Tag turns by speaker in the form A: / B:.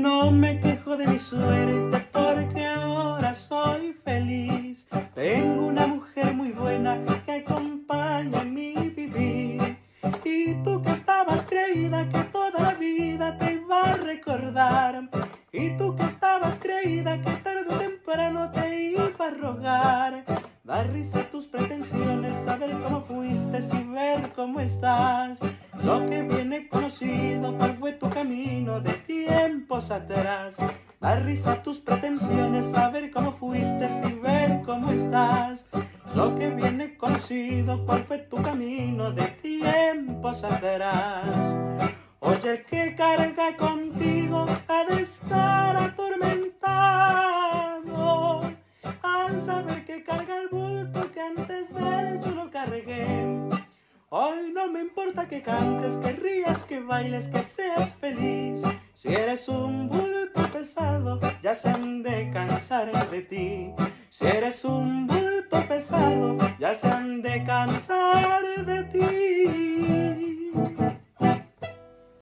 A: No me quejo de mi suerte porque ahora soy feliz. Tengo una mujer muy buena que acompaña mi vivir. Y tú que estabas creída que toda la vida te iba a recordar. Y tú que estabas creída que tarde o temprano te iba a rogar. Da risa tus pretensiones, saber cómo fuiste y ver cómo estás. Yo que bien he conocido cuál fue tu camino de tiempos atrás. Da risa tus pretensiones, saber cómo fuiste y ver cómo estás. Yo que bien he conocido cuál fue tu camino de tiempos atrás. Oye, el que carga contigo ha de estar atormentado al saber que carga el bulto que antes de él yo lo cargué. Hoy no me importa que cantes, que rías, que bailes, que seas feliz. Si eres un bulto pesado, ya se han de cansar de ti. Si eres un bulto pesado, ya se han de cansar de